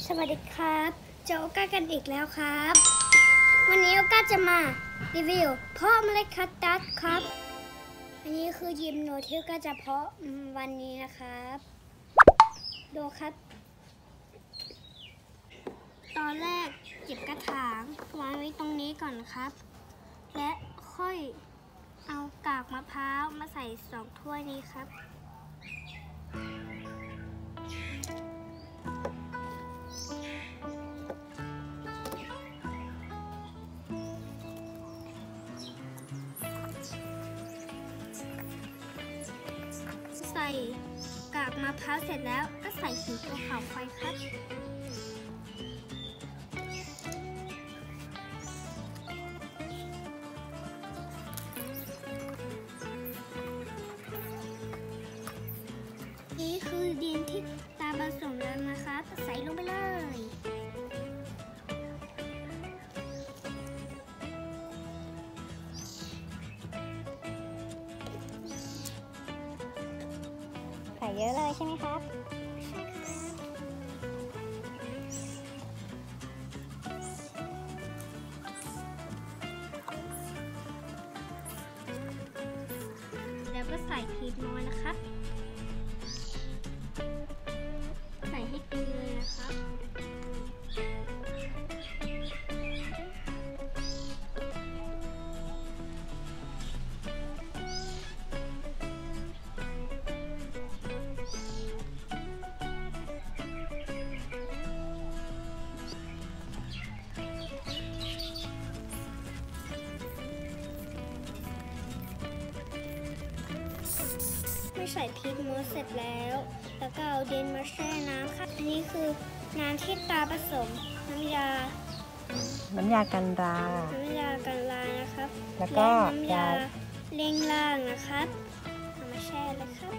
สวัสดีครับเจอโอก้ากันอีกแล้วครับวันนี้โอก้าจะมารีวิวเพาะเมล็ดคัตตัสครับอันนี้คือยิมโนที่โอก้าจะเพาะวันนี้นะครับดูครับตอนแรกเก็บกระถางวางไว้ตรงนี้ก่อนครับและค่อยเอากากมะพร้าวมาใส่2 ถ้วยนี้ครับใส่กากมะพร้าวเสร็จแล้วก็ใส่หินภูเขาไฟครับนี่คือดินที่ตาผสมแล้วนะคะใส่ลงไปเลยใส่เยอะเลยใช่ไหมครับใช่ครับแล้วก็ใส่พีชน้อยนะครับใส่ให้เต็มเลยนะครับไม่ใส่พริกม้วนเสร็จแล้วแล้วก็เอาดินมาแช่น้ำค่ะอันนี้คือน้ำที่ตาผสมน้ำยากันรานะครับแล้วก็น้ำยาเร่งล่างนะครับเอามาแช่เลยครับ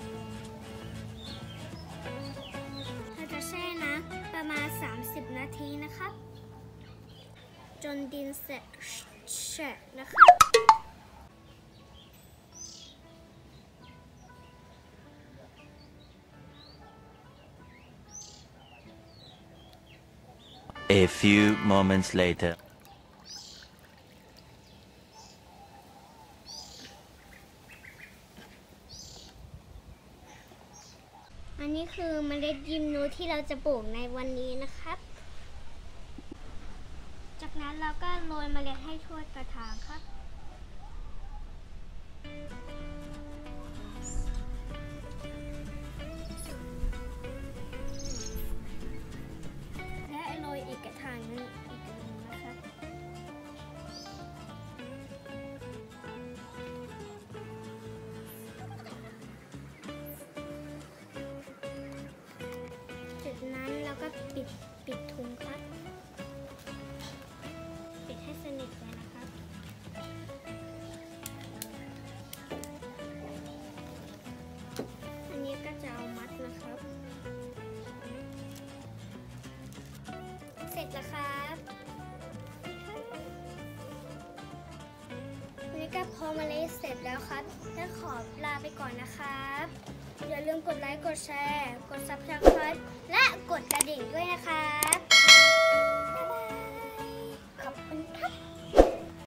เราจะแช่นะประมาณ30 นาทีนะครับจนดินเสร็จแฉะนะครับ A few moments later. อันนี้คือเมล็ดยิมนูที่เราจะปลูกในวันนี้นะครับจากนั้นเราก็โรยเมล็ดให้ทั่วกระถางครับและโรยอีกกระถางนึงอีกหนึ่งนะครับจากนั้นเราก็ปิดถุงครับปิดให้สนิทเลยนะครับอันนี้ก็จะเอามัดนะครับเสร็จแล้วครับวันนี้ก็พอมาเลยเสร็จแล้วครับและขอลาไปก่อนนะครับอย่าลืมกดไลค์กดแชร์กด Subscribe และกดกระดิ่งด้วยนะครับ